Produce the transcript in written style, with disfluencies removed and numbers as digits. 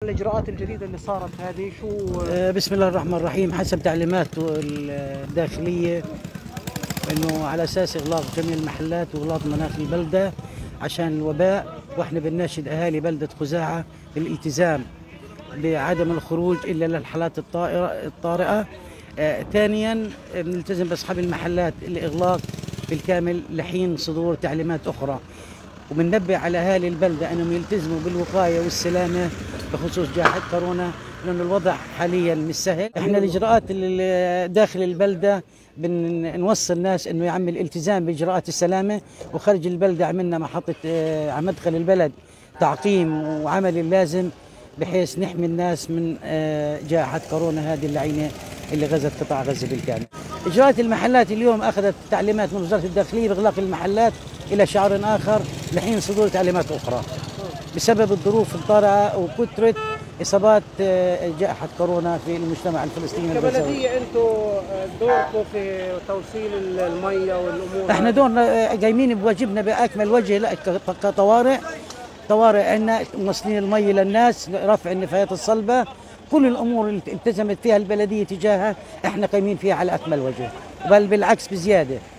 الإجراءات الجديدة اللي صارت هذه شو؟ بسم الله الرحمن الرحيم. حسب تعليمات الداخلية انه على اساس اغلاق جميع المحلات واغلاق مناخ البلدة عشان الوباء، واحنا بنناشد اهالي بلدة خزاعة بالالتزام بعدم الخروج الا للحالات الطارئة. ثانيا بنلتزم باصحاب المحلات الاغلاق بالكامل لحين صدور تعليمات اخرى، وبننبه على اهالي البلده انهم يلتزموا بالوقايه والسلامه بخصوص جائحه كورونا، لانه الوضع حاليا مش سهل. احنا الاجراءات اللي داخل البلده بنوصل الناس انه يعمل التزام باجراءات السلامه، وخارج البلده عملنا محطه على مدخل البلد تعقيم وعمل اللازم بحيث نحمي الناس من جائحه كورونا هذه اللعينه اللي غزت قطاع غزه بالكامل. اجراءات المحلات اليوم اخذت تعليمات من وزاره الداخليه باغلاق المحلات الى شهر اخر لحين صدور تعليمات اخرى بسبب الظروف الطارئه وكثره اصابات جائحه كورونا في المجتمع الفلسطيني. كبلديه انتم دوركم في توصيل الميه والامور؟ احنا دورنا قايمين بواجبنا باكمل وجه كطوارئ. عندنا موصلين المي للناس، رفع النفايات الصلبه، كل الامور اللي التزمت فيها البلديه تجاهها احنا قايمين فيها على اكمل وجه، بل بالعكس بزياده.